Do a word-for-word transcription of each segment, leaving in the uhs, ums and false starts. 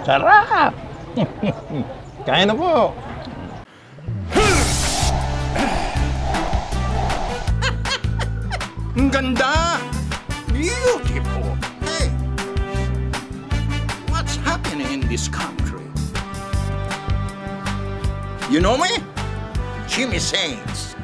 Sarap! Kaya na po. Ang ganda! Beautiful! Hey! What's happening in this country? You know me? Jimmy Saints.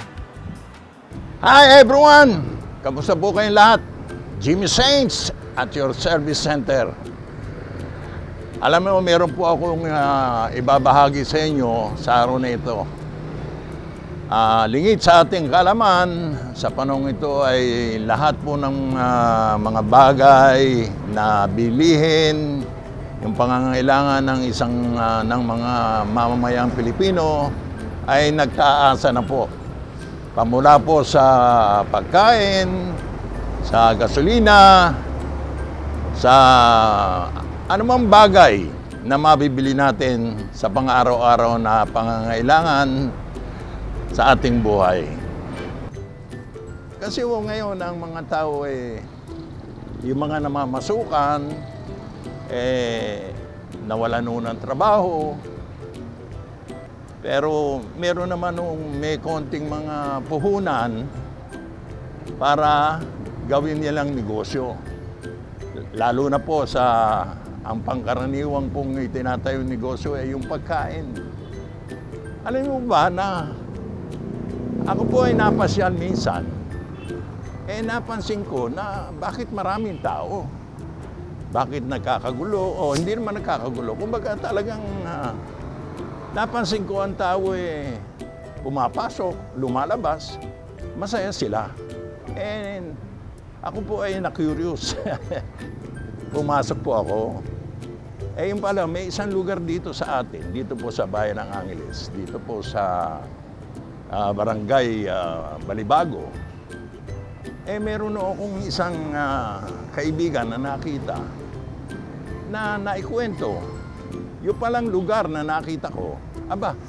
Hi everyone! Kamusta po kayong lahat? Jimmy Saints at your service center. Alam mo, meron po akong uh, ibabahagi sa inyo sa araw na ito. Uh, lingid sa ating kalaman, sa panahong ito ay lahat po ng uh, mga bagay na bilihin, yung pangangailangan ng isang uh, ng mga mamamayang Pilipino ay nagtaasa na po. Pamula po sa pagkain, sa gasolina, sa anumang bagay na mabibili natin sa pang-araw-araw na pangangailangan sa ating buhay. Kasi oh, ngayon ang mga tao eh, yung mga namamasukan, eh, nawalan nun ng trabaho. Pero meron naman nung may konting mga puhunan para gawin nilang negosyo. Lalo na po sa ang pangkaraniwang pong itinatayong negosyo ay yung pagkain. Alam mo ba na ako po ay napasyal minsan, eh napansin ko na bakit maraming tao? Bakit nagkakagulo? O hindi naman nagkakagulo. Kumbaga talagang uh, napansin ko ang tao eh pumapasok, lumalabas, masaya sila. And ako po ay na-curious. Pumasok po ako. Eh yung pala, may isang lugar dito sa atin, dito po sa bayan ng Angeles, dito po sa uh, barangay uh, Balibago. Eh meron akong isang uh, kaibigan na nakita na naikwento. Yung palang lugar na nakita ko, aba,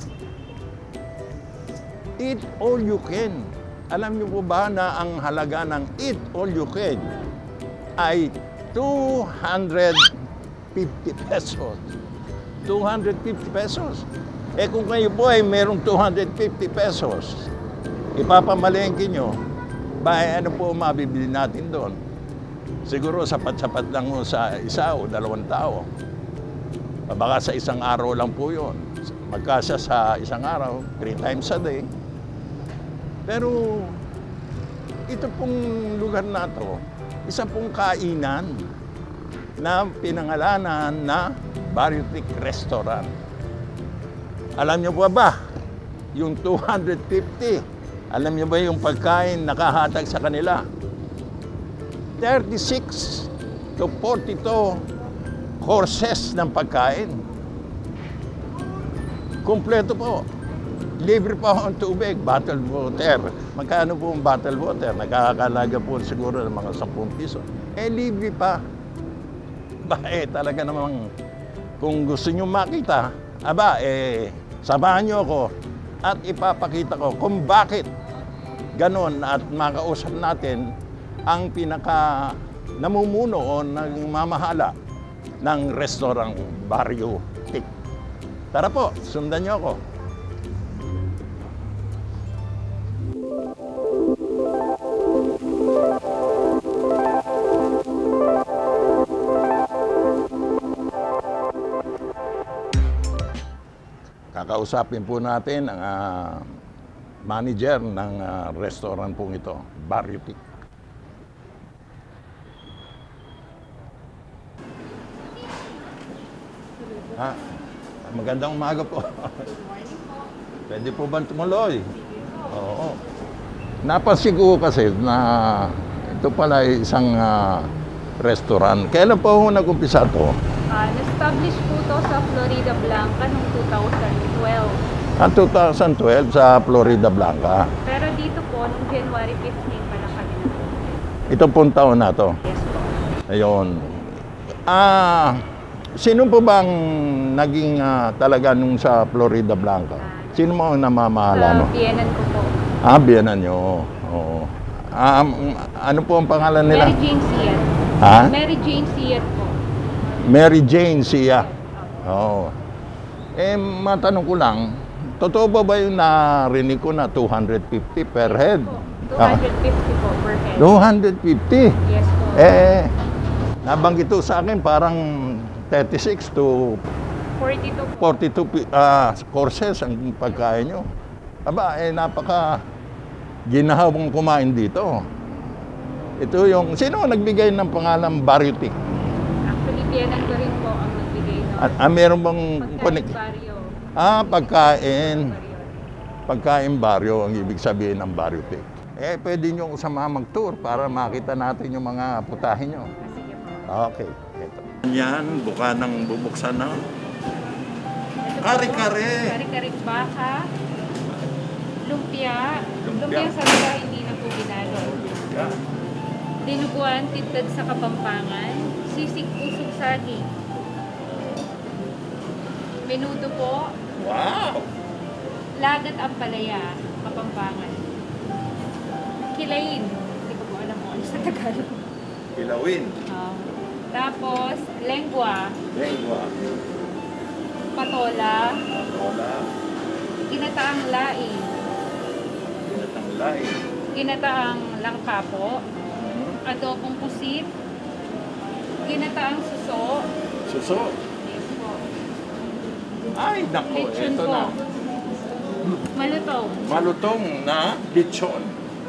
eat all you can. Alam niyo po ba na ang halaga ng eat all you can ay two hundred fifty pesos. two hundred fifty pesos. Eh kung kayo po ay merong two hundred fifty pesos, ipapamalengke nyo, ba ano po mabibili natin doon? Siguro sapat-sapat lang mo sa isa o dalawang tao. Baka sa isang araw lang po yun. Magkasya sa isang araw, three times a day. Pero ito pong lugar na to, isa pong kainan na pinangalanan na Barrio-Tic Restaurant. Alam niyo ba ba, yung two hundred fifty, alam niyo ba yung pagkain nakahatag sa kanila? thirty-six to forty-two courses ng pagkain. Kumpleto po. Libre pa ang tubig, bottled water. Magkano po ang bottled water? Nagkakalaga po siguro ng mga sampung piso. Eh, libre pa. Ba, eh, talaga namang, kung gusto nyo makita, aba, eh, samahan nyo ako at ipapakita ko kung bakit ganon at makausap natin ang pinaka namumuno o nagmamahala ng restaurant Barrio-Tic. Tara po, sundan nyo ako. Kakausapin po natin ang uh, manager ng uh, restaurant pong ito, Barrio-Tic. Ha? Magandang umaga po. Pwede po ba tumuloy? Oo. Napansin ko kasi na ito pala ay isang uh, restaurant. Kailan po ako nag-umpisa ito? Uh, Na-establish po ito sa Florida Blanca noong two thousand twelve. Ah, two thousand twelve sa Florida Blanca. Pero dito po, noong January fifteenth pa lang kami na. Ito pong taon na to? Yes po. Ayun. Ah, sino po bang naging uh, talaga nung sa Florida Blanca? Sino mo ang namamahala? Sa biyenan ko po. Ah, biyenan nyo. Oo. Ah, um, ano po ang pangalan nila? Mary Jane Siat. Ha? Mary Jane Siat po. Mary Jane Sia. Oo. Eh, matanong ko lang, totoo ba ba yung narinig ko na two hundred fifty per head? two hundred fifty po per head. two hundred fifty? Yes po. Eh, nabanggit to sa akin parang thirty-six to forty-two po. forty-two ah, courses ang pagkain nyo. Aba, eh, napaka ginahawang kumain dito. Ito yung, sino ang nagbigay ng pangalan Bariotic? Actually, tiyanan ko rin po ang nagbigay ng Ah, ah, meron bang pagkain connect? baryo. Ah, pagkain. Baryo. Pagkain baryo ang ibig sabihin ng Bariotic. Eh, pwede nyo sama mag-tour para makita natin yung mga putahin nyo. Ah, sige po. Okay. Ito. Yan, buka ng bubuksan na. Kare-kare. Kari-kari baka, lumpia. Lumpia. Lumpia sa nila hindi na po ginalo. Dinuguan, tintad sa Kapampangan, sisig pusong saging. Menudo po, Wow! lagat ampalaya, Kapampangan. Kilain, hindi ko po alam mo ano sa Tagalog. Kilawin. Um, tapos, lengua, Lengua. patola, Patola. ginataang laing, Pinatanglay. ginataang langka po, adobong pusit, ginataang suso, Suso. yes po, Ay, nako. lechon Ito po, na. malutong, Malutong na lechon.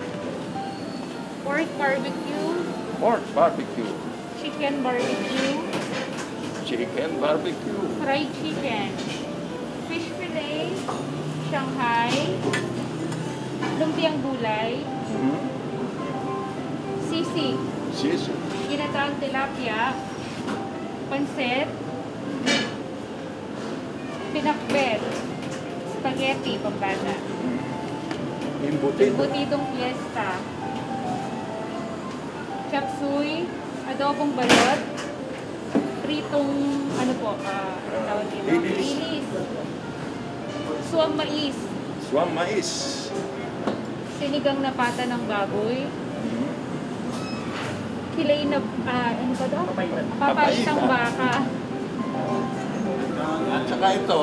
pork barbecue, Pork barbecue. chicken barbecue, Chicken barbecue. fried chicken, fish fillet, Shanghai, lumpiang gulay, Hmm. sisig, Sisig. ginataang tilapia, pansit, pinakbet, spaghetti, pampana, Imbutido. embutidong fiesta, chop suey, adobong balot, pritong, ano po, ah, uh, tawag dito, Lilis. lilis, suwang mais, Swam mais. sinigang na pata ng baboy, kilay na, ah, ano ba daw? Papaitang baka. At saka ito,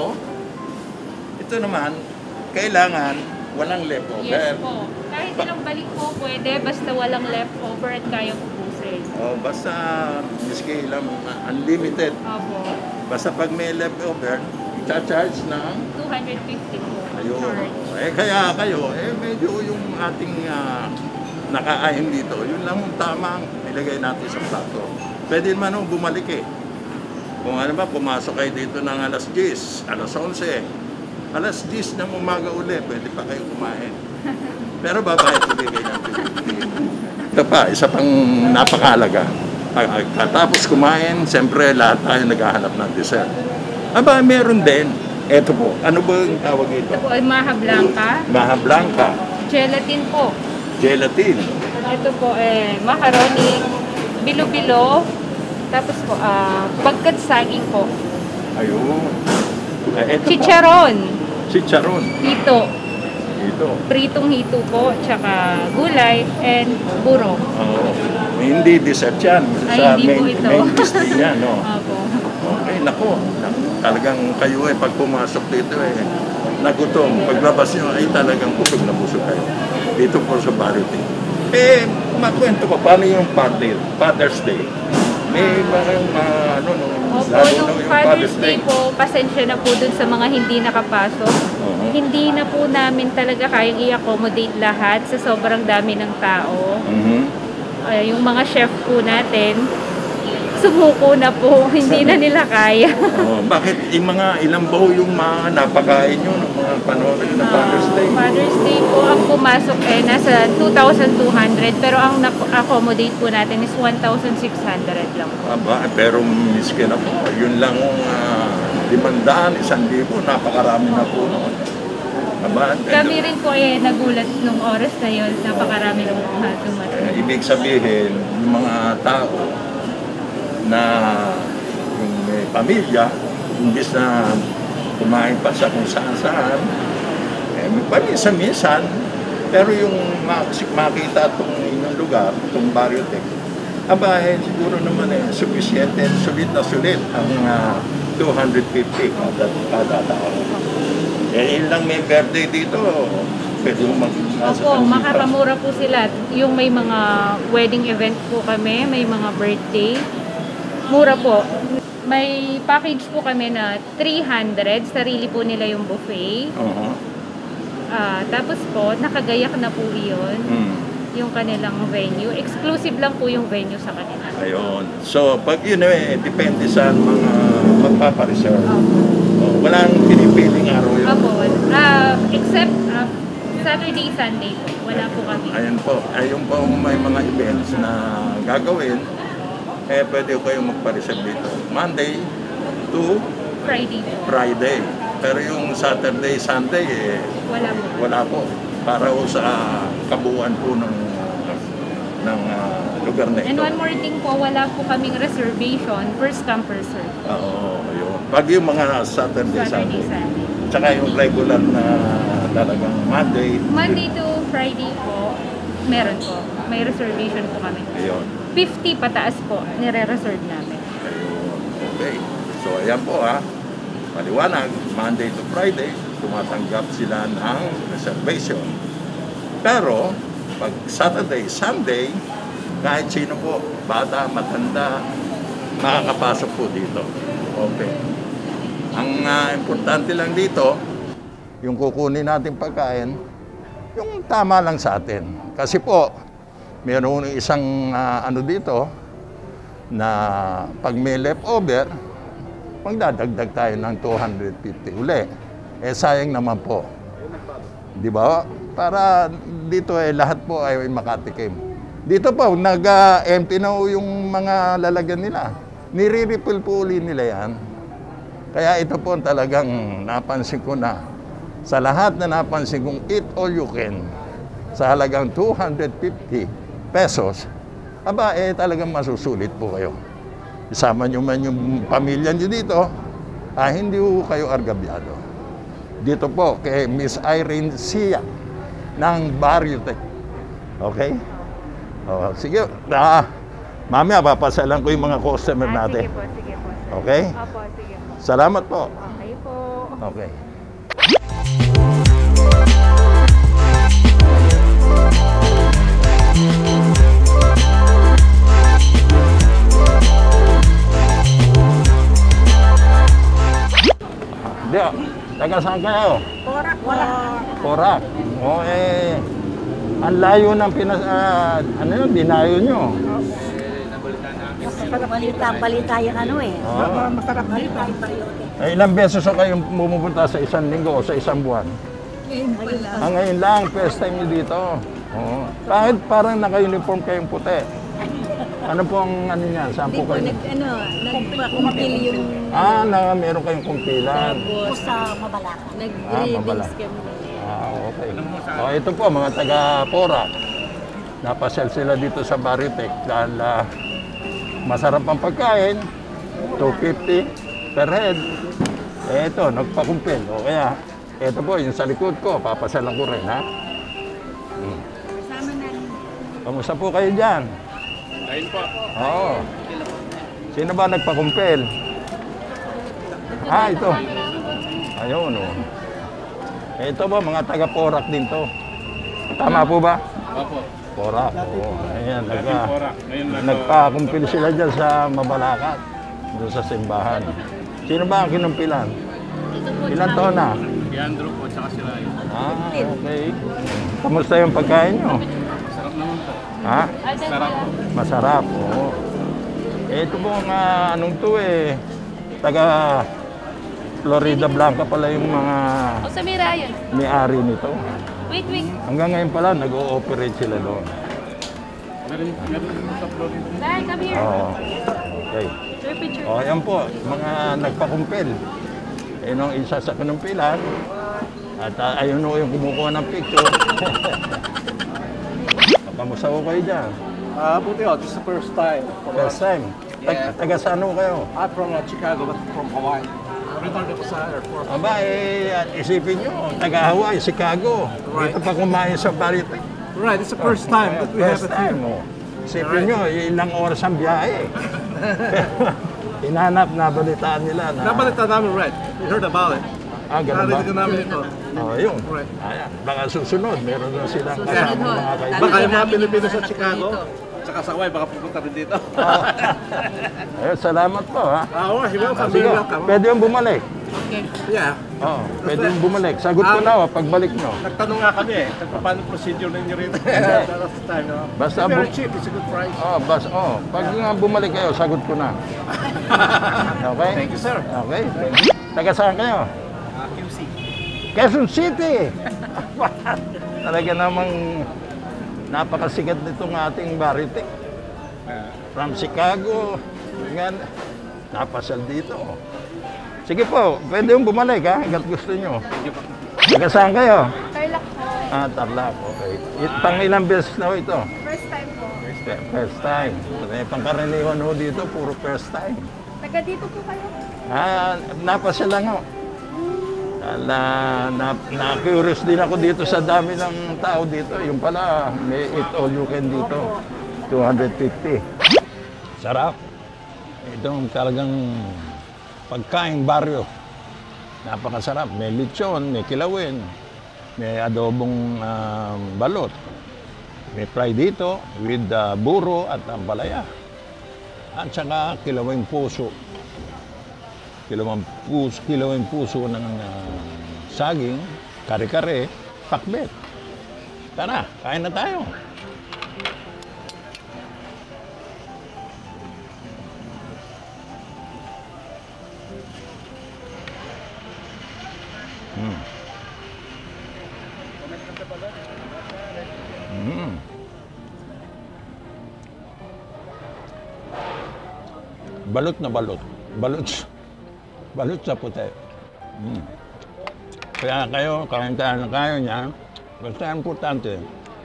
ito naman, kailangan walang leftover. Yes po. Kahit ilang balik po pwede, basta walang leftover at kayang ubusin. Oh, basta miski lang uh, unlimited. Opo. Basta pag may leftover, i-charge ng two hundred fifty po. ayun. Charge. Eh kaya kayo, eh medyo yung ating uh, nakaain dito, yun lang yung tamang nilagay natin sa plato. Pwede naman nung bumalik eh. Kung ano ba, pumasok kayo dito ng alas diyes, alas onse, alas diyes ng umaga uli, pwede pa kayo kumain. Pero babayad ulit kayo ng fifty. Ito pa, isa pang napakalaga. Pagkatapos kumain, siyempre lahat tayo naghahanap ng dessert. Aba, meron din. Ito po, ano ba yung tawag ito? Ito po ay maha blanca, Maha Blanca, gelatin po. gelatin. Ito po eh macaroni, bilo-bilo, tapos po ah bagkat saging po. Ayun. Eh, ito Chicharon, po, chicharon. hito, Ito. pritong hito po, tsaka gulay and buro. Oo. Hindi dessert yan. Ay, Sa hindi main, po ito. main dish din yan, no? Opo. Okay, nako. Nako. Talagang kayo eh, pag pumasok dito eh, nagutom. Paglabas nyo ay talagang busog na busog kayo. Dito po sa Bariotic. Eh, makwento ko, paano yung party, Father's Day? May parang, uh, ano, no, Opo, lalo na nung yung Father's Day po, pasensya na po dun sa mga hindi nakapasok. Uh-huh. Hindi na po namin talaga kayang i-accommodate lahat sa sobrang dami ng tao. Mhm. Uh, yung mga chef po natin, sumuko na po, hindi na nila kaya. Oh, bakit yung mga ilang baho yung mga napakain nyo ng mga panahon ng Father's Day? Uh, Father's Day po, ang pumasok eh, nasa two thousand two hundred, pero ang na-accommodate po natin is one thousand six hundred lang po. Aba, pero miskin na po. Yun lang ang uh, limandaan, isang libo, napakarami na po noon. Aba, Kami rin po eh, nagulat nung oras na yun, napakarami ng mga eh, dumating. ibig sabihin, yung mga tao na yung may pamilya, imbis na kumain pa sa kung saan-saan, eh, paminsan-minsan, pero yung mak- makita itong inyong lugar, itong Bariotic, aba, eh, siguro naman eh, sufficient and sulit na sulit ang uh, two hundred fifty kada, kada tao. Eh, yun lang may birthday dito, pwede mo mag... Opo, makakamura po sila. Yung may mga wedding event po kami, may mga birthday. Mura po. May package po kami na three hundred, sarili po nila yung buffet. Uh-huh. Ah, tapos po, nakagayak na po yun. Hmm. Yung kanilang venue. Exclusive lang po yung venue sa kanila. Ayun. So, pag yun eh, depende sa mga magpapareserve. Opo. Oh, walang pinipiling araw yun. Opo. Ah, except ah, Saturday, Sunday po. Wala po kami. Ayan po. Ayun po may mga events na gagawin, eh pwede kayong magpareserve dito. Monday to Friday po. Friday. Pero yung Saturday, Sunday, eh, Wala po. wala po. Para po sa kabuuan po ng, ng ah, lugar na And ito. one more thing po, wala po kaming reservation. First come, first serve. Oo, ayun. Pag yung mga Saturday, Saturday, Sunday. Sunday. Tsaka yung regular na talagang Monday. Monday to Friday po, meron po. May reservation po kami. Ayun. fifty pataas po, nire-reserve namin. Ayun. Okay. So, ayan po ha. Maliwanag, Monday to Friday, tumatanggap sila ng reservation. Pero, pag Saturday, Sunday, kahit sino po, bata, matanda, makakapasok po dito. Okay. Ang uh, importante lang dito, yung kukunin natin pagkain, yung tama lang sa atin. Kasi po, mayroon isang uh, ano dito, na pag may leftover, magdadagdag tayo ng two hundred fifty uli. Eh sayang naman po. Di ba? Para dito eh lahat po ay makatikim. Dito po, nag-empty na yung mga lalagyan nila. Nire-refill po uli nila yan. Kaya ito po talagang napansin ko na sa lahat na napansin kong eat all you can sa halagang two hundred fifty pesos, aba eh talagang masusulit po kayo. Isama nyo man yung pamilya nyo dito, ah, hindi po kayo argabyado. Dito po kay Miss Irene Sia ng Barrio Tech. Okay? Oh, sige. Ah, mamaya papasalan ko yung mga customer Ah, natin. sige po, sige po. Okay? Opo, sige po. Salamat po. Okay po. Okay. Di, taga saan kayo? Porak, porak. Porak. O eh, ang layo ng pinas... ah, ano yun, dinayo nyo. Masarap balita, balita yung ano eh. Ah. Masarap balita yung pariote. Eh, ilang beses na kayong bumupunta sa isang linggo o sa isang buwan? Ah, ngayon lang, first time nyo dito. Oo. Kahit parang naka-uniform kayong puti. Ano po ang ano niyan? Saan Hindi po po, kayo? nag, ano, nagpakumpil yung Ah, na, meron kayong kumpilan. po sa Mabalacan. Ah, mabala. Ah, okay. Oh, ito po, mga taga-Porak. Napasel sila dito sa Barrio-Tech dahil ah, masarap ang pagkain. two fifty per head. Eh, ito, nagpakumpil. O kaya, ito po, yung sa likod ko, papasalan ko rin, ha? Hmm. Kamusta po kayo dyan? Ayun po. Oo. Sino ba nagpakumpil? Ah, ito. Ayun, oh. Ito ba, mga taga-Porak din to. Tama po ba? Opo. Porak, oo. Ayan, nag, Dating Porak. Ngayon nag- nagpakumpil sila dyan sa Mabalacat, doon sa simbahan. Sino ba ang kinumpilan? Ilan taon na? Si Andrew po, tsaka si Ryan. Ah, okay. Kamusta yung pagkain nyo? Sarap naman po. Ha? Sarap po. Masarap, oo. Eh, ito po nga, anong to eh, taga Florida Blanca pala yung mga O, sa Mirayon. may-ari nito. Wait, wait. Hanggang ngayon pala, nag-ooperate sila doon. Meron, meron sa Florida. Dai, come here. Oo. Okay. Your picture. O, ayan po, mga nagpakumpil. Ayun ang isa sa kinumpilan. At uh, ayun o yung kumukuha ng picture. Kamusta ko kayo dyan? Ah, buti oh, this is the first time. First time. Tag Yeah. taga saan ho kayo? I'm from uh, Chicago, but from Hawaii. Returned ako sa airport. Aba, eh, at isipin nyo, taga Hawaii, Chicago. Right. Dito pa kumain sa Barrio. Right, it's the first time that we have First it time, here. oh. Isipin nyo, ilang oras ang biyahe. Hinanap, nabalitaan nila na... Nabalita namin, right? We heard about it. Ah, ganun ba? Narinig namin ito. Oo, yun. Right. Ayan, baka susunod, meron na silang kasama mga kaibigan. Baka yung mga Pilipino sa Chicago, tsaka sa Hawaii, baka pupunta rin dito. Oo. Ayun, salamat po, ha? Ah, oo, welcome. Ah, sige, Welcome. pwede yung bumalik. Yeah. Oo, pwede yung bumalik. Sagot ko na, oh, pagbalik nyo. Nagtanong nga kami eh, kung paano procedure ninyo rito. Hindi. Last time, no? Basta It's very bu- cheap, it's a good price. Oh, bas, oh, pag nga bumalik kayo, sagot ko na. Okay? Thank you, sir. Okay, thank you. Taga saan kayo? Uh, Q C. Quezon City! Talaga namang napakasikat nitong ating Baritek. From Chicago, nga, napasal dito. Sige po, pwede yung bumalik ha, hanggat gusto nyo. Taga saan kayo? Tarlac po. Ah, Tarlac, okay. It- Pang ilang beses na ho ito? First time po. First, first time. Eh, pangkaraniwan ho dito, puro first time. Taga dito po kayo. Ah, napasal lang ho. Ah, Na, na, na-curious din ako dito sa dami ng tao dito. Yung pala, may eat all you can dito. two hundred fifty. Sarap. Itong talagang pagkaing baryo. Napakasarap. May lechon, may kilawin, may adobong ah, balot. May fry dito with ah, buro at ampalaya. At saka kilawing puso. Kilawang puso, kilawing puso ng ah, saging, kare-kare, pakbet. Tara, kain na tayo. Mm. Mm. Balot na balot. Balot. Balot sa puti. Mm. Kaya kayo, kain-kain na kayo niya. Basta importante,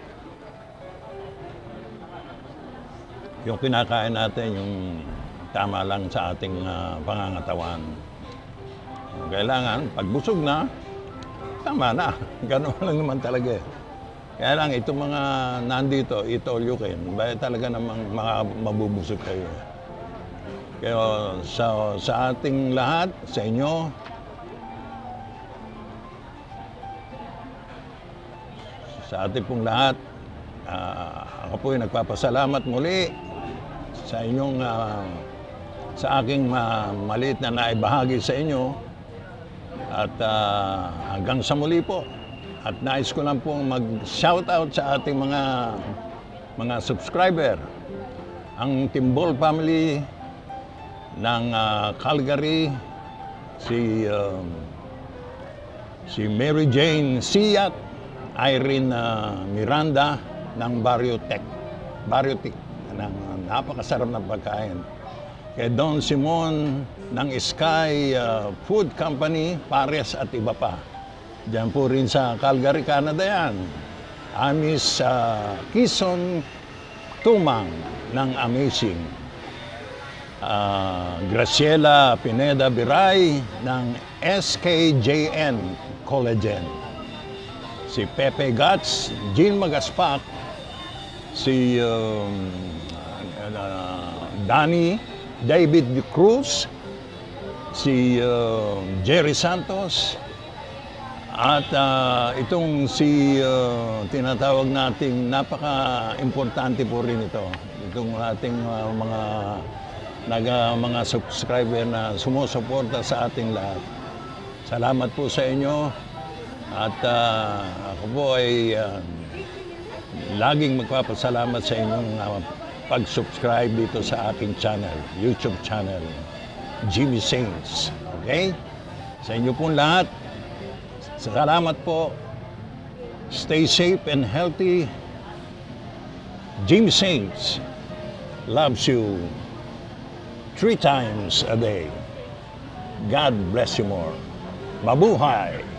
yung kinakain natin, yung tama lang sa ating uh, pangangatawan. Kailangan, pag busog na, tama na. Gano'n lang naman talaga eh. Kaya lang, itong mga nandito, eat all you can, ba talaga namang mga mabubusog kayo. Kaya sa, sa ating lahat, sa inyo, sa ating pong lahat, uh, ako po ay nagpapasalamat muli sa inyong, uh, sa aking uh, maliit na naibahagi sa inyo. At uh, hanggang sa muli po. At nais ko lang pong mag-shoutout sa ating mga mga subscriber. Ang Timbol family ng uh, Calgary, si uh, si Mary Jane Siat, Irene uh, Miranda ng Barrio Tech. Barrio Tech, ng napakasarap na pagkain. Kay Don Simon ng Sky uh, Food Company, Pares at iba pa. Diyan po rin sa Calgary, Canada yan. Amis uh, Kison Tumang ng Amazing. Uh, Graciela Pineda Biray ng S K J N Collagen. Si Pepe Gats, Jean Magaspak, si um, uh, Danny David Cruz, si uh, Jerry Santos, at uh, itong si uh, tinatawag nating napaka-importante po rin ito. Itong ating uh, mga naga, mga subscriber na sumusuporta sa ating lahat. Salamat po sa inyo at uh, ako po ay uh, laging magpapasalamat sa inyong uh, pag-subscribe dito sa aking channel, YouTube channel, Jimmy Saints. Okay? Sa inyo pong lahat, salamat po. Stay safe and healthy. Jimmy Saints loves you three times a day. God bless you more. Mabuhay!